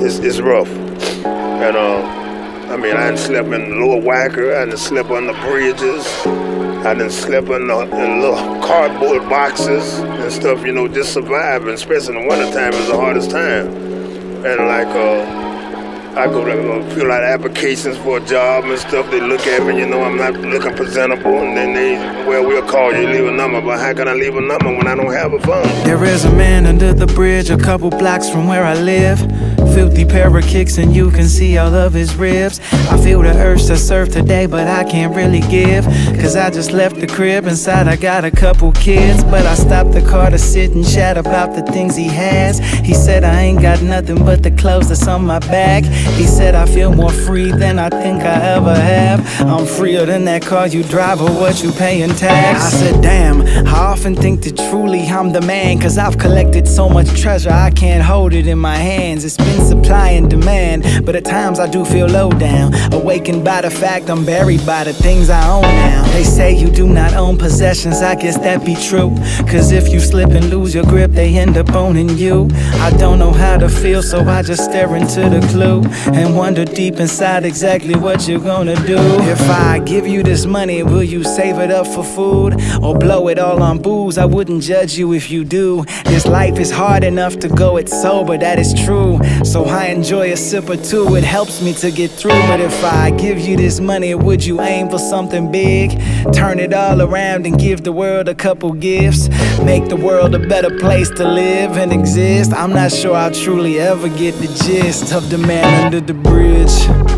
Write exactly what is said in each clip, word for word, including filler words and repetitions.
it's, it's rough. And uh, I mean, I done slept in Lower Wacker, I done slept on the bridges, I done slept in, the, in little cardboard boxes and stuff, you know, just surviving, especially in the wintertime is the hardest time. And like, uh, I go to uh, fill out applications for a job and stuff. They look at me, you know, I'm not looking presentable, and then they, well, we'll call you, leave a number. But how can I leave a number when I don't have a phone? There is a man under the bridge, a couple blocks from where I live. Filthy pair of kicks and you can see all of his ribs. I feel the urge to surf today, but I can't really give, cause I just left the crib. Inside I got a couple kids, but I stopped the car to sit and chat about the things he has. He said I ain't got nothing but the clothes that's on my back. He said I feel more free than I think I ever have. I'm freer than that car you drive or what you pay in tax. I said damn, I often think that truly I'm the man, cause I've collected so much treasure I can't hold it in my hands. It's been supply and demand, but at times I do feel low down, awakened by the fact I'm buried by the things I own now. They say you do not own possessions, I guess that be true, cause if you slip and lose your grip, they end up owning you. I don't know how to feel, so I just stare into the clue and wonder deep inside exactly what you're gonna do. If I give you this money, will you save it up for food or blow it all on booze? I wouldn't judge you if you do. This life is hard enough to go it sober, that is true. So I enjoy a sip or two, it helps me to get through. But if I give you this money, would you aim for something big? Turn it all around and give the world a couple gifts. Make the world a better place to live and exist. I'm not sure I'll truly ever get the gist of the man under the bridge.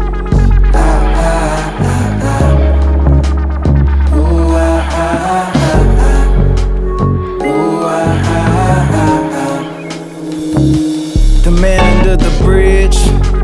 The man under the bridge.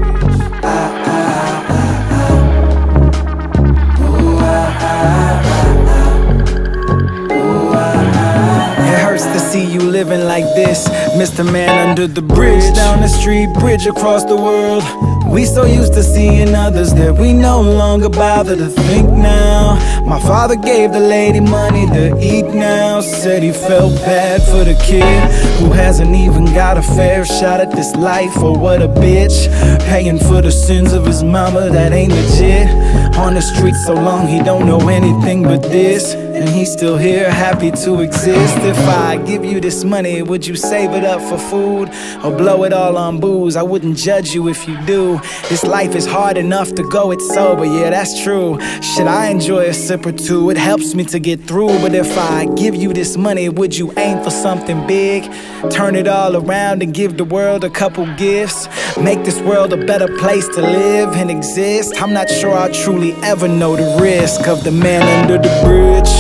It hurts to see you living like this, Mister Man under the bridge. Down the street, bridge across the world. We so used to seeing others that we no longer bother to think now. My father gave the lady money to eat now. Said he felt bad for the kid who hasn't even got a fair shot at this life. Or what a bitch, paying for the sins of his mama, that ain't legit. On the street so long he don't know anything but this, and he's still here, happy to exist. If I give you this money, would you save it up for food or blow it all on booze? I wouldn't judge you if you do. This life is hard enough to go it sober, yeah, that's true. Should I enjoy a sip or two? It helps me to get through. But if I give you this money, would you aim for something big? Turn it all around and give the world a couple gifts. Make this world a better place to live and exist. I'm not sure I'll truly ever know the risk of the man under the bridge.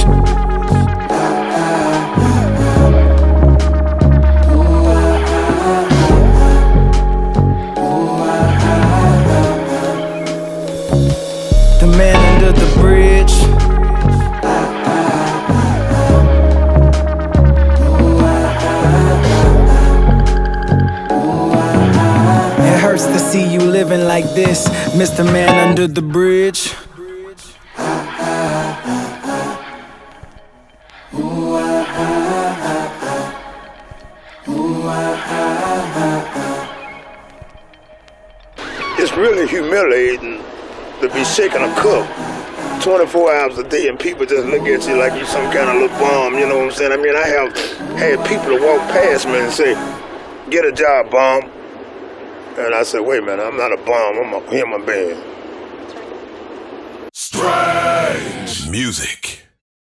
The man under the bridge. It hurts to see you living like this, Mister Man under the bridge. It's really humiliating to be shaking a cup twenty-four hours a day and people just look at you like you're some kind of little bum, you know what I'm saying? I mean, I have had people to walk past me and say, "Get a job, bum." And I said, wait a minute, I'm not a bum, I'm a human being. Strange music.